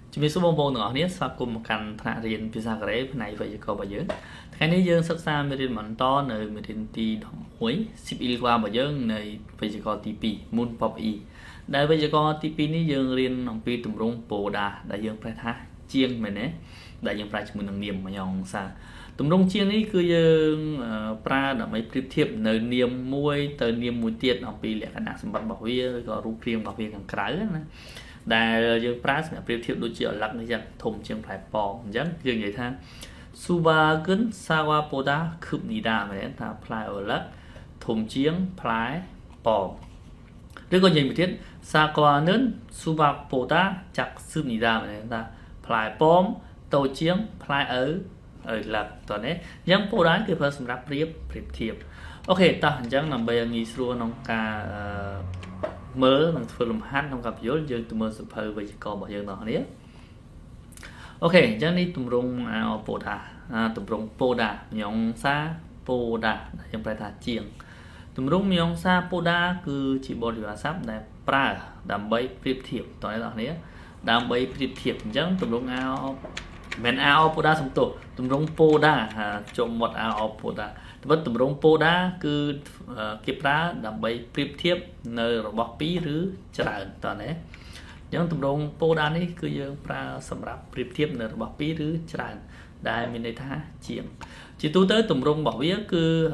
ជំរាបសួរបងប្អូនទាំងអស់គ្នាស្វាគមន៍មកកាន់ថ្នាក់រៀនភាសាកូរ៉េផ្នែកវេយ្យាករណ៍របស់យើងថ្ងៃនេះយើងសិក្សាមេរៀនបន្តនៅមេរៀនទី11 10 ilgua របស់យើងនៃវេយ្យាករណ៍ទី2 Moon Pop E ដែលវេយ្យាករណ៍ទី2នេះយើងរៀនអំពីទម្រង់ Poda ដែលយើងប្រែថាជាងមែនទេដែលយើងប្រើជាមួយនឹងនាមមួយអង្សាទម្រង់ជាងនេះគឺយើងប្រើដើម្បីប្រៀបធៀបនៅនាមមួយទៅនាមមួយទៀតអំពីលក្ខណៈសម្បត្តិរបស់វាឬក៏រូបរាងរបស់វាខាងក្រៅណាដែលយើងប្រើសម្រាប់ប្រៀបធៀបដូចជាអលឹកនេះចឹងធំជាងផ្លែប៉អញ្ចឹងយើងនិយាយថា Subagun Sawapoda Kubnida មែនថាផ្លែអលឹកធំជាងផ្លែប៉ឬក៏និយាយមួយទៀត Sakwanen Subapoda Jaksubnida មែនថាផ្លែប៉មតូចជាងផ្លែអលឹកតោះនេះអញ្ចឹង Poda គឺប្រើសម្រាប់ប្រៀបធៀបអូខេតោះអញ្ចឹងដើម្បីឲ្យងាយស្រួលក្នុងការមើលនិងធ្វើលំហាត់ក្នុងការបញ្យល់យើងទៅមើលសភៅវេយ្យាករណ៍របស់យើងទាំងគ្នាអូខេអញ្ចឹងនេះទម្រង់ Poda ទម្រង់ Poda ញងសា Poda ដែលយើងប្រែថាជាងទម្រង់ញងសា Poda គឺជាបរិយាស័ព្ទដែលប្រើដើម្បីប្រៀបធៀបតើអ្នកនរដើម្បីប្រៀបធៀបអញ្ចឹងទម្រង់មិន Poda សំទោសទម្រង់ Poda ចុំមាត់ Podaទម្រង់ Poda គឺគេប្រើដើម្បីប្រៀបធៀបនៅរបស់ពីរឬច្រើនតើណាអញ្ចឹងទម្រង់ Poda នេះគឺយើងប្រើសម្រាប់ប្រៀបធៀបនៅរបស់ពីរឬច្រើនដែលមានន័យថាជាងជាទូទៅទម្រង់របស់វាគឺ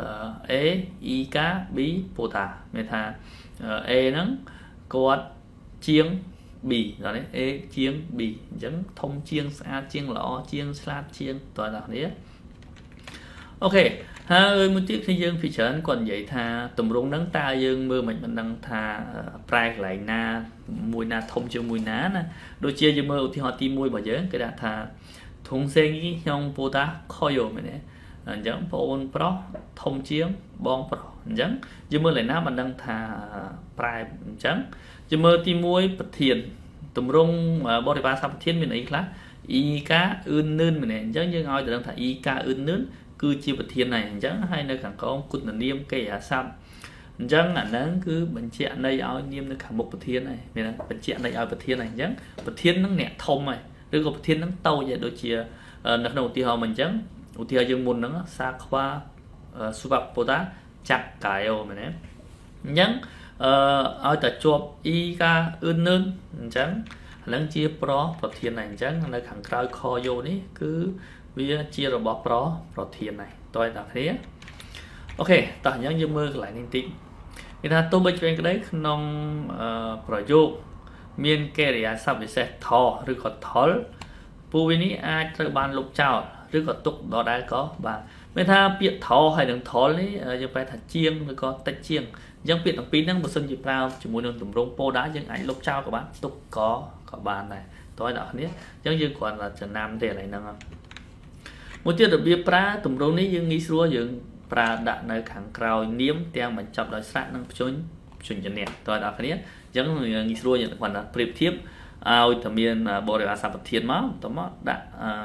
A E K B Poda មានថា A ហ្នឹងគាត់ជាង B តើនេះ A ជាង B អញ្ចឹងធំជាងស្អាតជាងល្អជាងឆ្លាតជាងតើអ្នកនេះអូខេហើយមួយទៀតគឺយើងពិចារណាគាត់និយាយថាទម្រង់ហ្នឹងតើយើងមើលមិនដឹងថាប្រែកន្លែងណាមួយណាធំជាងមួយណាណាដូចជាយើងមើលឧទាហរណ៍ទី1របស់យើងគេដាក់ថាធុងសេងខ្ញុំពោតាខយោមែនទេអញ្ចឹងបងអូនប្រុសធំជាងបងប្រុសអញ្ចឹងយើងមើលកន្លែងណាមិនដឹងថាប្រែអញ្ចឹងយើងមើលទី1ប្រធានទម្រង់បរិបទសព្ទប្រធានមានអីខ្លះ E កាអ៊ឺននឿនមែនទេអញ្ចឹងយើងឲ្យទៅដឹងថា E កាអ៊ឺននឿនគឺជាប្រធានnàyអញ្ចឹងហើយនៅខាងក្រោមគុណនាមកិរិយាសព្ទអញ្ចឹងអាហ្នឹងគឺបញ្ជាក់ន័យឲ្យនាមនៅខាងមុខប្រធានហើយមានបញ្ជាក់ន័យឲ្យប្រធានហើយអញ្ចឹងប្រធានហ្នឹងអ្នកធំហើយឬក៏ប្រធានហ្នឹងតូចហើយដូចជានៅក្នុងឧទាហរណ៍មិនអញ្ចឹងឧទាហរណ៍យើងមុនហ្នឹងសាខ្វាសុវពតាចាក់កាយោមែនទេអញ្ចឹងឲ្យតែជាប់ E កាអ៊ឺននឿនអញ្ចឹងអាហ្នឹងជាប្រធានហើយអញ្ចឹងនៅខាងក្រោយខយោនេះគឺវាជារបស់ប្រធានnàyតើអ្នកគ្នាអូខេតោះអញ្ចឹងយើងមើលកន្លែងនេះបន្តិចគេថាទោះបីជាក្តីក្នុងប្រយោគមានកិរិយាសព្ទវិសេសថឬក៏ថលពួកវានេះអាចត្រូវបានលុបចោលឬក៏ទុកដដែលក៏បានមានថាពាក្យថហើយនឹងថលនេះយើងប្រែថាជាងឬក៏តិចជាងអញ្ចឹងពាក្យទាំងពីរហ្នឹងបើសិនជាប្រើជាមួយនឹងទម្រង់ Poda យើងអាចលុបចោលក៏បានទុកក៏បានដែរតើអ្នកគ្នាអញ្ចឹងយើងគ្រាន់តែចំណាំទេកន្លែងហ្នឹងមួយទៀតរបៀបប្រើទម្រង់នេះយើងងាយស្រួលយើងប្រើដាក់នៅខាងក្រោយនាមទាំងបញ្ចប់ដោយស្រៈនិងព្យញ្ជនៈតើអ្នកគ្នាអញ្ចឹងងាយស្រួលយើងគ្រាន់តែប្រៀបធៀបឲ្យតែមានបរិយាស័ព្ទប្រធានមកតមកដាក់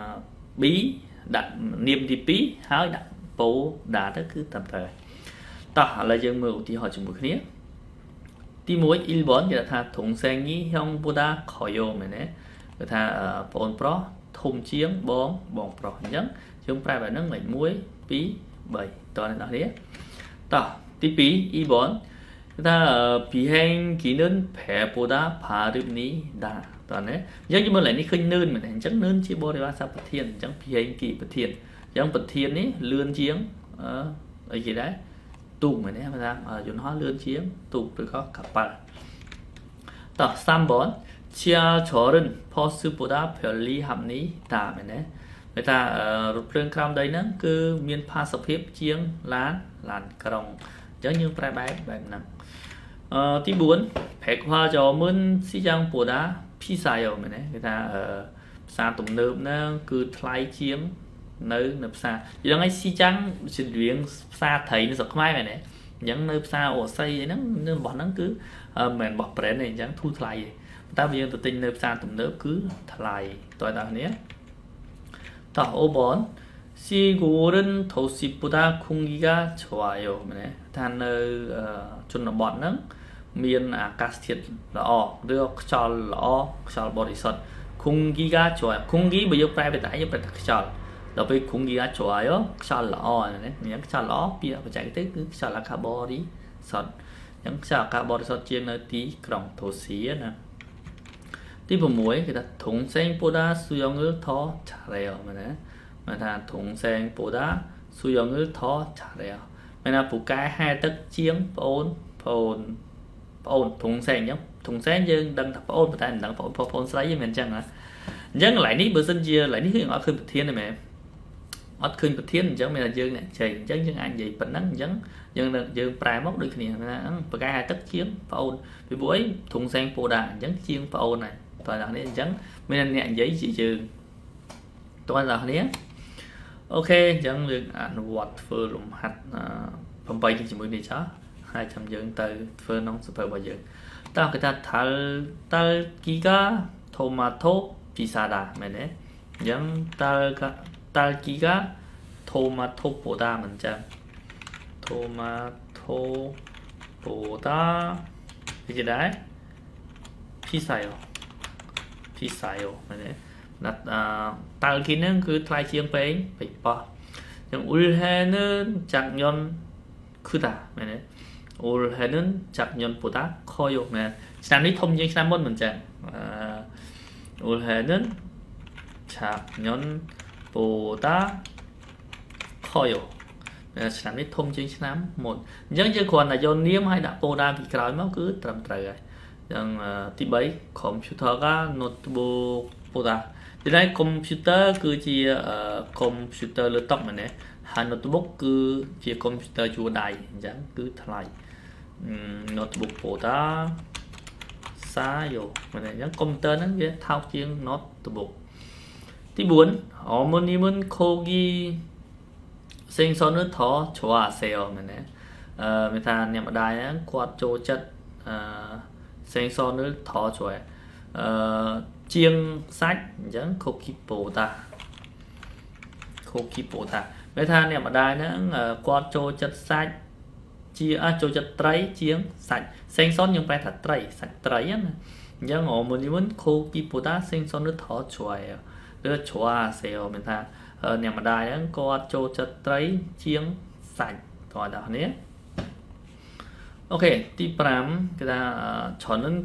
B ដាក់នាមទី2ហើយដាក់ Poda ទៅគឺតាមទៅតោះឥឡូវយើងមើលឧទាហរណ៍ជាមួយគ្នាទី1 Ilbon គេថាធុងសេងញីហង Poda ខយោមែនទេគេថាបងប្រុសធំជាងបងប្រុសអញ្ចឹងយើងប្រែបែបហ្នឹងលេខ1 2 3តើអ្នកនេះតោះទី2 Ibon គេថាពីហេងគីនឿនប្រែ Poda ផារឹបនេះដែរតើណាអញ្ចឹងយើងមើលលេខនេះឃើញនឿនមែនទេអញ្ចឹងនឿនជាបរិយាស័ព្ទប្រធានអញ្ចឹងពីហេងគីប្រធានអញ្ចឹងប្រធាននេះលឿនជាងអីគេដែរទូកមែនទេថាយន្តហោះលឿនជាងទូកឬក៏កប៉ាល់តោះ3번지하철은 버스보다 편리 합니다.មែនទេគេថារថភ្លើងក្រោមដីហ្នឹងគឺមានផាសុភាពជាងឡានក្រុងអញ្ចឹងយើងប្រែបែបហ្នឹងទី4 백화점은 시장보다 비싸요 មែនទេគេថាផ្សារទំនើបហ្នឹងគឺថ្លៃជាងនៅផ្សារយើងឲ្យស៊ីចាំងជារៀងផ្សារត្រីនៅស្រុកខ្មែរមែនទេអញ្ចឹងនៅផ្សារអូស័យអីហ្នឹងរបស់ហ្នឹងគឺមិនមែនរបស់ brand ទេអញ្ចឹងធូរថ្លៃទេតែយើងទៅទិញនៅផ្សារទំនើបគឺថ្លៃតើអ្នកគ្នាតោះ 5번 시골은 도시보다 공기가 좋아요 មែនទេថានៅជនបទហ្នឹងមានអាកាសធាតុល្អឬខ្យល់ល្អខ្យល់បរិសុទ្ធ ម khung ghi gá chùa khung ghi bây giờ phải về tại giờ phải thật chọnเราไปkhung ghi gá chùa đó chọn lọ này những chọn lọ bây giờ phải chạy tới cứ chọn là carbon đi sọt những chọn carbon sọt trên nơi tí còng thổ xí nè tí bộ muối người ta thùng sen poda suy ngữ thó trả lèo mà ta thùng sen poda suy ngữ thó trả lèo mà là phụ cái hai tấc chiếng ôn thùng sen nhá thùng sen dương đăng tập ôn mà ta đăng phone sấy với mình chăng hả dân lại ní bữa sinh chia lại ní ở khơi thiên này mẹ ở khơi thiên chẳng mày là dương này trời chẳng dân anh vậy bệnh nắng dân dân prai móc được này phụ cái hai tấc chiếng ôn vì buổi thùng sen poda dân chiếng ôn này toàn là này chẳng mình nhẹ giấy chị trừ toàn là này ok chẳng được ăn vặt phơi lùm hạt phòng bay chỉ mới đi chó 200 dương từ phơi nông super bao giờ ta người ta thal giga tomato pisada mày đấy chẳng tal giga tomato poda mình chẳng tomato poda cái gì đấy pisayo mày đấy đặt tal kia nó cứ thay chiên phải bỏ nhưng ulhe는 작년 크다 mày 올해는 작년보다 커요. 지난해 통진 지난번 문제. 올해는 작년보다 커요. 지난해 통진 지난 một. Nhưng chỉ còn là do niêm hay đã poda thì cái nó cứ trầm trời rồi. Nhưng tí bấy computer가 notebook보다. Thì đây computer cứ chỉ computer laptop mà nè. Notebook cứ chỉ computer chùa đài chẳng cứ thay notebook보다 싸요. những computer nó về thao chiên notebook. Tí 4 어머님은 고기 생선을 더 좋아하세요. mình thà niệm ở đài quạt trô chất 생선을 더 좋아해. chiên sách chẳng 고기보다 mấy thằng này mà đài nữa qua trôi chất sạch chia trôi chất trái chiếng sạch xanh xón nhưng phải thật trái sạch trái á nhưng họ muốn khô kịp bố ta xanh xón nước thỏ chuối đưa chua xèo mình thà này mà đài nữa qua trôi chất trái chiếng sạch rồi đó nhé ok tí 5 cái ta 저는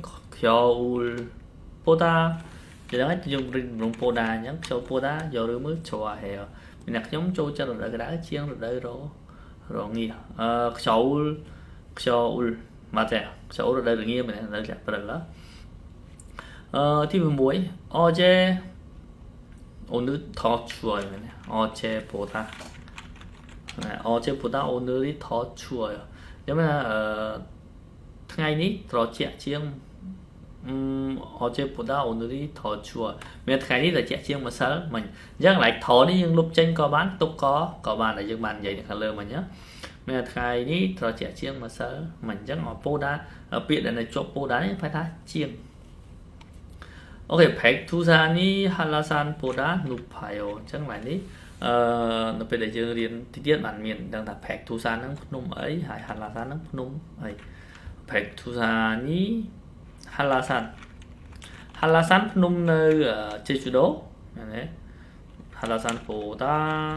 겨울보다 cái dùng rừng 보다 nhé 겨울보다 여름을 좋아해요. mình đặt giống trôi cho rồi đã chiên rồi đây rồi nghe 겨울 맞아요. 겨울 rồi đây là nghe mình đã đặt rồi đó. thì muối 어제 오늘 더 추워요. 어제보다 오늘이 더 추워요. giống là ngày ní rồi chẹt chiên 어제보다 오늘이 더 추워. Mình ngày ní là chẹt chiên mà sớm mình dán lại thọ đi nhưng lúc trên có bán tốt có bán là dân bàn vậy được lơ mà nhớ. Mình ngày ní rồi chẹt chiên mà sớm mình dán ở poda ở biệt này chỗ poda phải ta chiên. Ok 백두산이 한라산보다 높아요. chẳng lại ní nó phải để chơi điền tiết bản miền đang là 백두산 nó nôm ấy hay 한라산 nó nôm ấy. 백두산이 한라산 phnom nơi ở 제주도 này 한라산보다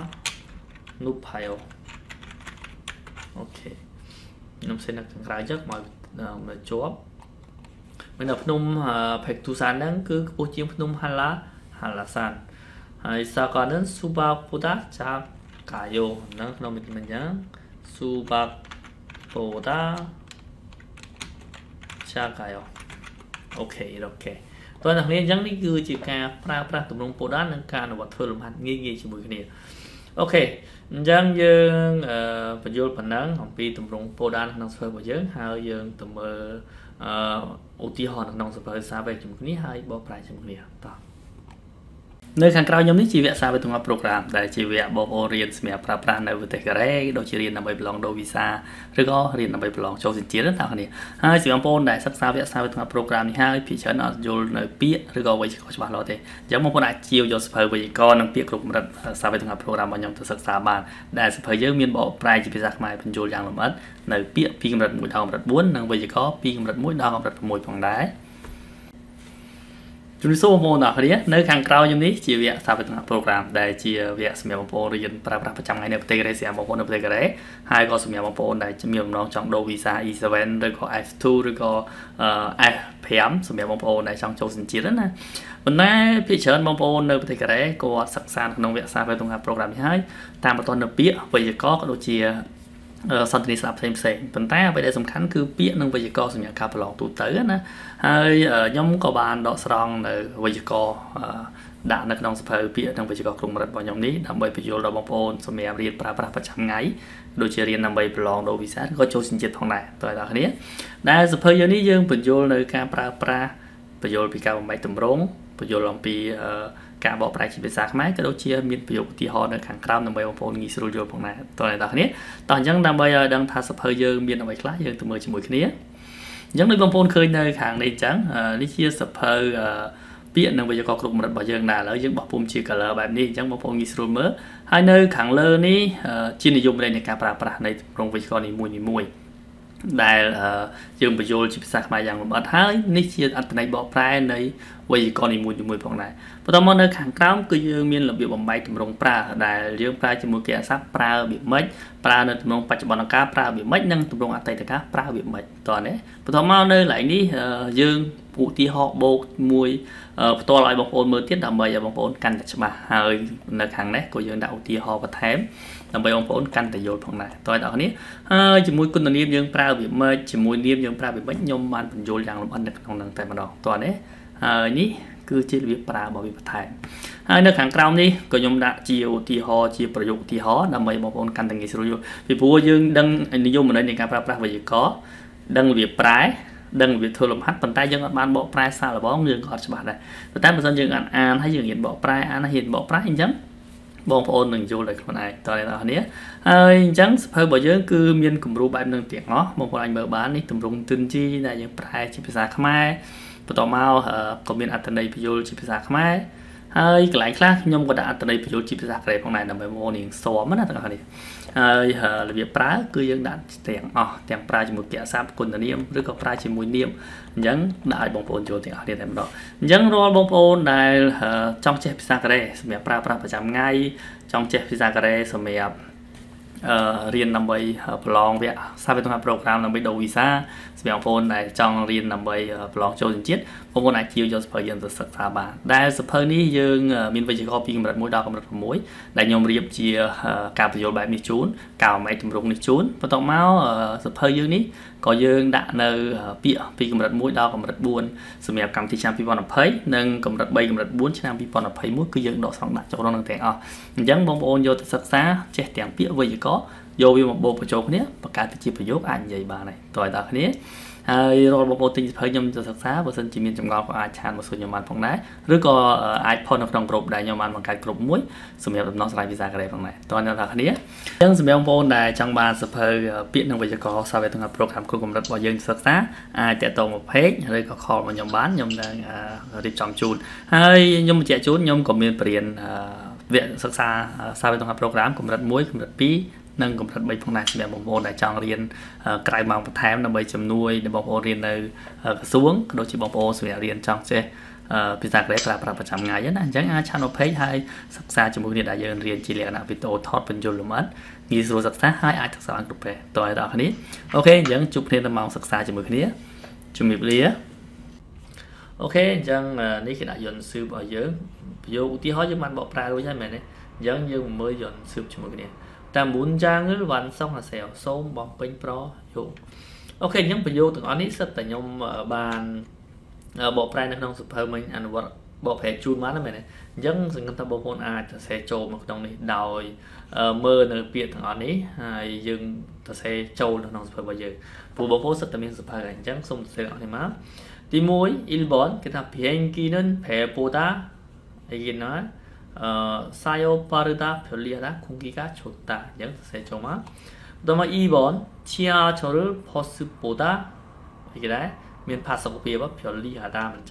높아요. ok nó sẽ là cái rất mà chỗ mình ở phnom 백두산 đang cứ bố trí phnom 한라산 hay sao còn đến 수박보다 작아요. nó mình nhớ 수박보다 작아요. ok 이렇게 tôi là nên dẫn đi cứ chỉ ca pra tụm lông poda nâng ca nó vật thơ làm hạt nghi chỉ mùi cái này. ok dẫn dương phải vô phần nắng học pi tụm lông poda năng sơ của giới hai dương tụm ưu tiên họ năng sơ xa về chùm cái này hai bỏ lại chùm cái này nơiខាងក្រៅខ្ញុំនេះជាវគ្គសាវិទ្យាប្រូក្រាមដែលជាវគ្គបងប្អូនរៀនសម្រាប់ប្រើប្រាស់នៅប្រទេសកូរ៉េដូចជារៀនដើម្បីប្រឡងដូវីសាឬក៏រៀនដើម្បីប្រឡងចូលសញ្ជាតិណាបងប្អូនហើយសម្រាប់បងប្អូនដែលសិក្សាវគ្គសាវិទ្យាប្រូក្រាមនេះហើយភាគច្រើនអត់យល់នៅពាក្យឬក៏វេយ្យាករណ៍ច្បាស់លាស់ទេអញ្ចឹងបងប្អូនអាចជាវយកសភៅវេយ្យាករណ៍និងពាក្យគ្រប់កម្រិតសាវិទ្យាប្រូក្រាមរបស់ខ្ញុំទៅសិក្សាបានដែលសភៅយើងមានបកប្រែជាភាសាខ្មែរបញ្ចូលយ៉ាងលម្អិតនៅពាក្យពីកម្រិត1ដល់កម្រិត4និងវេយ្យាករណ៍ពីកម្រិត1ដល់កម្រិត6ផងដែរជំរាបសួរបងប្អូនទាំងអស់គ្នានៅខាងក្រៅខ្ញុំនេះជាវគ្គសាស្ត្រវិទ្យា program ដែលជាវគ្គសម្រាប់បងប្អូនរៀនប្រើប្រាស់ប្រចាំថ្ងៃនៅប្រទេសកូរ៉េសម្រាប់បងប្អូននៅប្រទេសកូរ៉េហើយក៏សម្រាប់បងប្អូនដែលមានបំណងចង់ដូរ visa E7 ឬក៏ F2 ឬក៏ F5 សម្រាប់បងប្អូនដែលចង់ចូលសញ្ជាតិណាប៉ុន្តែភាគច្រើនបងប្អូននៅប្រទេសកូរ៉េគាត់សិក្សាក្នុងវគ្គសាស្ត្រវិទ្យា program នេះហើយតាមបន្តនៅពាក្យវេយ្យាករណ៍ក៏ដូចជាសន្ទនាស្ដាប់ផ្សេងប៉ុន្តែអ្វីដែលសំខាន់គឺពាក្យនិងវេយ្យាករណ៍សម្រាប់ការប្រឡងទូទៅណាហើយខ្ញុំក៏បានដកស្រង់នៅវេយ្យាករណ៍ដាក់នៅក្នុងសភៅពាក្យនិងវេយ្យាករណ៍ក្រុមរដ្ឋរបស់ខ្ញុំនេះដើម្បីបញ្យល់ដល់បងប្អូនសម្រាប់រៀនប្រើប្រាស់ប្រចាំថ្ងៃដូចជារៀនដើម្បីប្រឡងដូរវីសាក៏ចូលសញ្ជាតិផងដែរតើបងប្អូនគ្នាដែលសភៅយើងនេះយើងបញ្យល់នៅការប្រើប្រាស់បញ្យល់ពីការបំបែកតម្រងបញ្យល់អំពីការបកប្រែជាភាសាខ្មែរក៏ដូចជាមានប្រយោគឧទាហរណ៍នៅខាងក្រោមដើម្បីបងប្អូនងាយស្រួលយល់ផងដែរតើបងប្អូនគ្នាតោះអញ្ចឹងដើម្បីឲ្យដឹងថាសភៅយើងមានអ្វីខ្លះយើងទៅមើលជាមួយគ្នាអញ្ចឹងដូចបងប្អូនឃើញនៅខាងនេះអញ្ចឹងនេះជាសភៅពាក្យនិងវេយ្យាករណ៍គ្រប់កម្រិតរបស់យើងដែរឥឡូវយើងបោះពុំជា color បែបនេះអញ្ចឹងបងប្អូនងាយស្រួលមើលហើយនៅខាងលើនេះជានិយមនៃការប្រើប្រាស់នៃទម្រង់វេយ្យាករណ៍នីមួយៗដែលយើងបញ្យល់ជាភាសាខ្មែរយ៉ាងលម្អិតហើយនេះជាអត្ថន័យបកប្រែនៃវេយ្យាករណ៍នីមួយៗផងដែរបន្តមកនៅខាងក្រោមគឺយើងមានរបៀបបំបែកទម្រង់ប្រើដែលយើងប្រើជាមួយគេអាស័ព្ទប្រើរបៀបម៉េចប្រើនៅទម្រង់បច្ចុប្បន្នកាលប្រើរបៀបម៉េចនិងទម្រង់អតីតកាលប្រើរបៀបម៉េចតោះនេះបន្តមកនៅកន្លែងនេះយើងឧទាហរណ៍បូកមួយផ្ទាល់ឲ្យបងប្អូនមើលទៀតដើម្បីឲ្យបងប្អូនកាន់តែច្បាស់ហើយនៅខាងនេះក៏យើងដាក់ឧទាហរណ៍បន្ថែមដើម្បីបងប្អូនកាន់តែយល់ផងដែរតើបងប្អូននេះហើយជាមួយគុណនាមយើងប្រើរបៀបម៉េចជាមួយនាមយើងប្រើរបៀបម៉េចខ្ញុំបានបញ្យល់យ៉ាងលម្អិតនៅក្នុងហ្នឹងតែម្ដងតើនេះហើយនេះគឺជារបៀបប្រើរបស់វាបន្ថែមហើយនៅខាងក្រោមនេះក៏ខ្ញុំដាក់ជាឧទាហរណ៍ជាប្រយោគឧទាហរណ៍ដើម្បីបងប្អូនកាន់តែងាយស្រួលយល់ពីព្រោះយើងដឹងនិយមន័យនៃការប្រើប្រាស់វេយ្យាករណ៍ដឹងរបៀបប្រែដឹងរបៀបធ្វើលំហាត់ប៉ុន្តែយើងអត់បានបកប្រែសារល្បងយើងក៏អត់ច្បាស់ដែរប៉ុន្តែបើសិនយើងអានហើយយើងហ៊ានបកប្រែអានហើយហ៊ានបកប្រែអញ្ចឹងបងប្អូននឹងយល់ដោយខ្លួនឯងតើអ្នកនរគ្នាហើយអញ្ចឹងសភៅរបស់យើងគឺមានគំរូបែបនឹងទាំងអស់បងប្អូនអាចមើលបាននេះទម្រង់ទិនជីដែលយើងប្រែជាភាសាខ្មែរបន្តមកក៏មានអត្ថន័យពយល់ជាភាសាខ្មែរហើយកន្លែងខ្លះខ្ញុំក៏ដាក់អត្ថន័យពយល់ជាភាសាកូរ៉េផងដែរដើម្បីបងប្អូននឹងស៊ាំណាទាំងអស់នេះហើយរបៀបប្រើគឺយើងដាក់ទាំងអស់ទាំងប្រើជាមួយពាក្យអាស័ព្ទគុណនាមឬក៏ប្រើជាមួយនាមអញ្ចឹងដាក់ឲ្យបងប្អូនយល់ទាំងអស់គ្នាតែម្ដងអញ្ចឹងរាល់បងប្អូនដែលចង់ចេះភាសាកូរ៉េសម្រាប់ប្រើប្រាស់ប្រចាំថ្ងៃចង់ចេះភាសាកូរ៉េសម្រាប់រៀនដើម្បីប្រឡងវគ្គសាស្ត្រវិទ្យា program ដើម្បីដូរវីសាសម្រាប់បងប្អូនដែលចង់រៀនដើម្បីប្រឡងចូលសញ្ជាតិបងប្អូនអាចជាយកសភៅយើងទៅសិក្សាបានដែលសភៅនេះយើងមានវេយ្យាករណ៍ពីកម្រិត1ដល់កម្រិត6ដែលខ្ញុំរៀបជាការបញ្យល់បែបនេះជូនការអំឯកទម្រង់នេះជូនបន្តមកសភៅយើងនេះក៏យើងដាក់នៅពាក្យពីកម្រិត1ដល់កម្រិត4សម្រាប់កម្មវិធីឆ្នាំ2020និងកម្រិត3កម្រិត4ឆ្នាំ2021គឺយើងដកស្រង់ដាក់ចូលក្នុងនឹងទាំងអស់អញ្ចឹងបងប្អូនយកទៅសិក្សាចេះទាំងពាក្យវេយ្យាករណ៍យកវាមកបូកបញ្ចូលគ្នាបង្កើតទៅជាប្រយោគអាចនិយាយបានហើយតើដល់គ្នាហើយរាល់បងប្អូនទិញសភៅខ្ញុំទៅសិក្សាបើសិនជាមានចម្ងល់ក៏អាចឆានមកសួរខ្ញុំបានផងដែរឬក៏អាចផុសនៅក្នុងក្រុមដែលខ្ញុំបានបង្កើតក្រុមមួយសម្រាប់ដំណោះស្រាយវីសាកូរ៉េផងដែរតើអ្នកនរគ្នាអញ្ចឹងសម្រាប់បងប្អូនដែលចង់បានសភៅពាក្យនិងវេយ្យាករណ៍សាស្ត្រវិទ្យា program គ្រប់កម្រិតរបស់យើងសិក្សាអាចតាក់ទងមក page ឬក៏ call មកខ្ញុំបានខ្ញុំនឹងរៀបចំជូនហើយខ្ញុំបញ្ជាក់ជូនខ្ញុំក៏មានបរិញ្ញាវគ្គសិក្សាសាស្ត្រវិទ្យា program កម្រិត1កម្រិត2និងកម្រិត3ផងដែរសម្រាប់បងប្អូនដែលចង់រៀនក្រៅម៉ោងបន្ថែមដើម្បីជំនួយដល់បងប្អូនរៀននៅក្រសួងក៏ដូចជាបងប្អូនសម្រាប់រៀនចង់ចេះភាសាកូរ៉េប្រើប្រាស់ប្រចាំថ្ងៃណាអញ្ចឹងអាចឆាន page ហើយសិក្សាជាមួយគ្នាដែលយើងរៀនជាលក្ខណៈវីដេអូថតបញ្យលលម្អិតងាយស្រួលសិក្សាហើយអាចសិក្សាបានគ្រប់ពេលតើអ្នកនរគ្នាអូខេអញ្ចឹងជួបគ្នានៅម៉ោងសិក្សាជាមួយគ្នាជំរាបលាអូខេអញ្ចឹងនេះគេដាក់យន្តស៊ឺបរបស់យើងប្រយោគឧទាហរណ៍យើងបានបកប្រែរួចហើយមែនទេអញ្ចឹងយើងមើលយន្តស៊ឺបជាមួយគ្នាតាម문장을 완성하세요.សូមបំពេញប្រយោគអូខេអញ្ចឹងប្រយោគទាំងអស់នេះសិតតែខ្ញុំបានបកប្រែនៅក្នុងសភៅមិញអនុវត្តបកប្រែជូនបានមែនទេអញ្ចឹងសង្ឃឹមថាបងប្អូនអាចសរសេរចូលមកក្នុងនេះដោយមើលនៅពាក្យទាំងអស់នេះហើយយើងសរសេរចូលនៅក្នុងសភៅរបស់យើងព្រោះបងប្អូនសិតតែមានសភៅហើយអញ្ចឹងសូមសរសេរអស់នេះមកទី1 1번គេថា비행기는 배보다 이게 나 사요 빠르다 편리하다 공기가 좋다 이런 세조마 그다음에 2번 지하철을 버스보다 이게 다 면 파서비와 편리하다 문장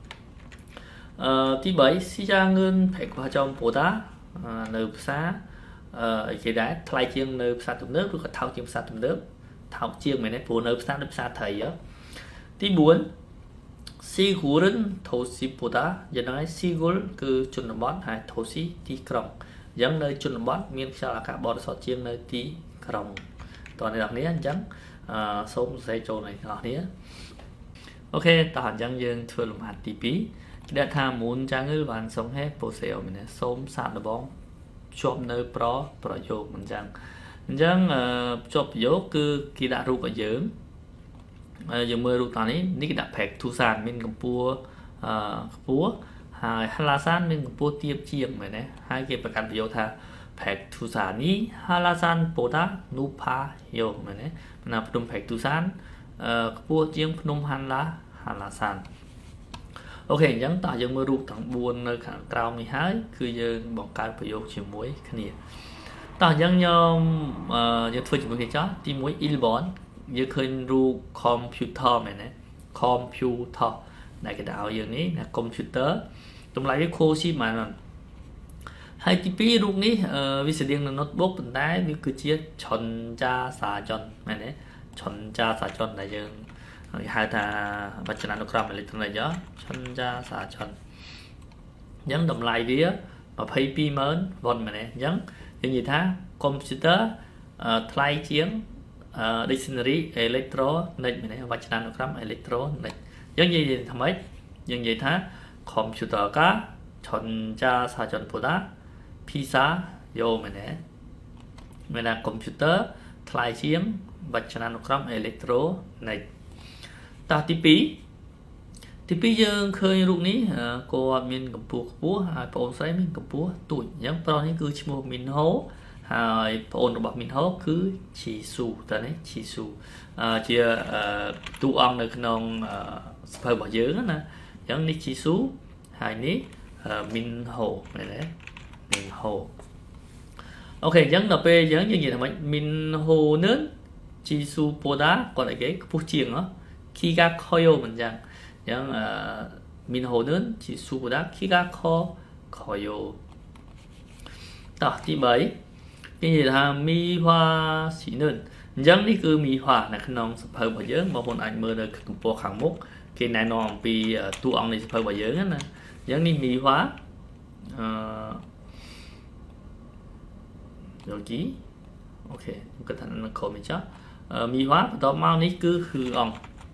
ទី 3 시장은 백화점보다 넓사 이게 다 ថ្លៃជាងនៅផ្សារទំនើបឬក៏ថោកជាងផ្សារទំនើបថោកជាងមែនទេព្រោះនៅផ្សារដូចផ្សារត្រីទី 4 시골은 도시보다 옛날에 시골 그 존버트 hay 도시 티크럼 giống nơi 존버트 miền xa là cả bọn sọt chiên nơi 티크럼 toàn này đặc này giống xôm dây trâu này đặc này ok tao chẳng dương thưa lùm hạt tí pí đã tham muốn trang ngữ bàn sống hết bộ xẻo mình này xôm sạt bóng chộp nơi pro dô mình chẳng chộp dô cứ khi đã rụt ở dưỡng giờ mưa rụt tàn ấy ní đã phẹt thu sàn mình cầm pua hai la san mình cầm pua tiệp chiêng mày này hai cáiประกันประโยชน์ phẹt thu sàn ní la san bồ tát nu pa yo mày này mình làm phun phẹt thu sàn pua chiêng phun la san ok chẳng tại giờ mưa rụt thằng buồn nơi khẳng cao mình hái cứ giờ bỏ cáiประโยชน์chiều muối cái này tại chẳng nhom giờ thôi chỉ một cái chó thì muối Ilbon giờเคยรู้คอมพิวเตอร์ไหมนะคอมพิวเตอร์ในกระดาษอย่างนี้นะคอมพิวเตอร์ตรงไหนที่โคชิมาหน่อยให้ที่ปีรูปนี้วิศวกรโน้ตบุ๊กเป็นได้นี่คือเชี่ยชนจ้าสาจนไหมนะชนจ้าสาจนในยังhai ta vật chất nó làm lịch này đó chọn ra xả chọn nhấn đồng lại vía và pay pi mến vòn mà này nhấn những gì thá computer thay chiến dictionary electro này mà này vật chất nó làm electro này giống như gì thằng ấy những gì thá computer cá chọn ra xả chọn phụ đá pizza vô mà này mình là computer thay chiến vật chất nó làm electro này ta tí pí dương khơi lúc ní cô mình cầm búa hai bộ giấy mình cầm búa tuổi nhắm pro ní cứ chỉ một mình hố hai bộ bọc mình hố cứ chỉ xù ta đấy chỉ xù chia tu ông được non phải bỏ dướng nè giống ní chỉ xù hai ní mình hồ này đấy mình hồ ok giống là p giống như gì là mình hồ nến chỉ xù bồ đá còn lại cái bút chiềng đó 키가 커요 문장 양 민호는 지수보다 키가 커요. 또ទី3 cái gì là mi hoa 씨는 giống như cứ mi hoa là cái non sập hơi bao giờ mà bọn anh mơ được cùng bộ hàng mốc cái này nó bị tu ông này sập hơi bao giờ nè giống như mi hoa rồi ký ok cái thằng nó khổ mình chắc mi hoa đó mau ní cứ hư ông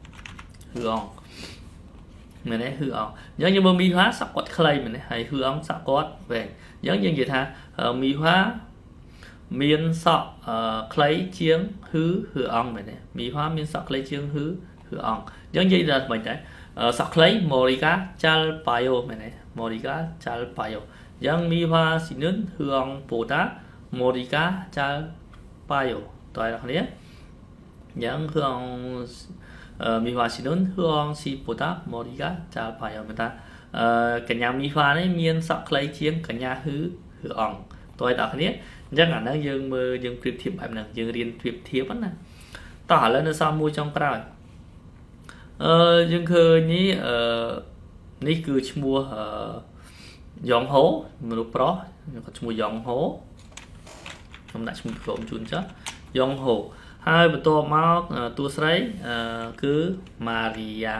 mình đấy hư ông giống như mi hóa sắc quạt clay mình đấy hay hư ông sắc quạt về giống như vậy tha mi hóa miên sọ clay chiếng hư ông mình đấy mi hóa miên sọ clay chiếng hư ông giống như là mình đấy sọ clay morica chal payo mình đấy morica chal payo giống mi hóa xí nến hư ông bồ tát morica chal payo tôi là thế giống hư ông 미화시는 흐엉시보다 머리가 짧아요. 그냥 미화는 miên sọ clay chiếng 그냥 흐엉 tôi đọc thế chắc là nó dương mơ dương tuyệt thiệp bài này dương riêng tuyệt thiệp nè tỏ lên nó sao mua trong cái dương khơi ní ní cứ mua giòn hố mà lúc đó có mua giòn hố không đã mua cơm chun chứ giòn hố hai bữa to máu tua sấy cứ Maria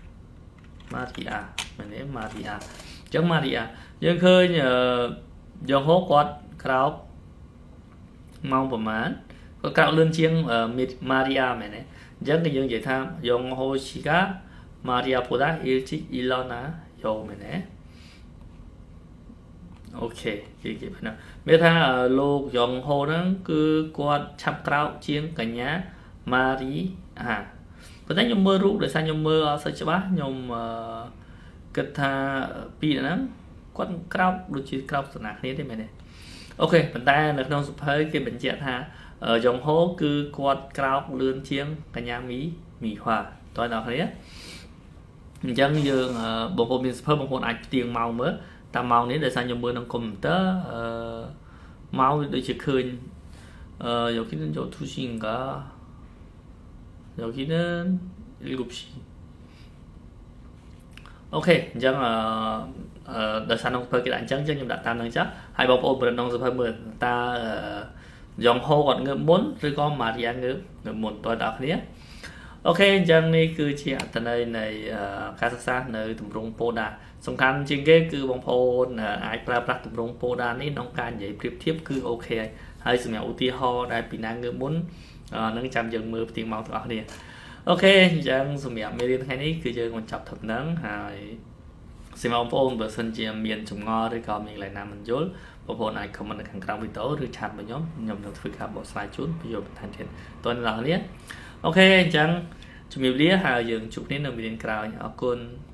mình nói Maria chẳng Maria nhưng khơi nhờ dòng hố quạt cáo mong của má có cáo lươn chiêng Maria mày này chẳng cái dương vậy tham dòng hố chỉ cá Maria Poda Ilchi Ilona yo mày này ok chị phải nào biết tha lô dòng hồ nó cứ qua chắp cáo chiên cả nhà Maria có thấy nhom mơ rú để sao nhom mơ sao chứ bá nhom kết tha pi nó quát cáo đôi chỉ cáo sẵn nạc thế mày này ok mình ta được non sụp hơi cái bệnh chết ha dòng hồ cứ quát cáo lươn chiên cả nhà mì hòa tôi nào thế chẳng dương bộ phận mình sụp bộ phận ảnh tiền màu mới ta màu này để sao nhom mơ nó cùng tớ màu để chỉ khơi 여기는 저 2시인가 여기는 7시 ok chẳng đợt sáng ông phơi cái đánh trắng cho nhưng đã tan năng chắc hai bóng ôm bên đông phơi mượn ta dòng hô còn ngựa muốn rồi con mà thì ăn ngựa muốn tôi đọc nhé ok chẳng này cứ chỉ ở tận đây này các sắc sát nơi tụm rung poda song khăn trên cái cứ bóng phô ai pra pra tụm rung poda này nông can vậy tiếp tiếp cứ ok hay sự mèo tia ho đại bị năng ngư muốn nâng chạm dừng mưa tiền màu tọa đi ok chẳng sự mèo mê liên hay này cứ chơi còn chọc thật nắng hay sự mèo phô bữa sân chia miền trồng ngò để còn mình lại làm mình dối bộ phô này comment được hàng trăm video rồi chat với nhóm nhầm được phi cả bộ slide chút ví dụ thành thiện tuần là hết ok chẳng chúng mình biết hà dừng chụp đến ở bên cào ở côn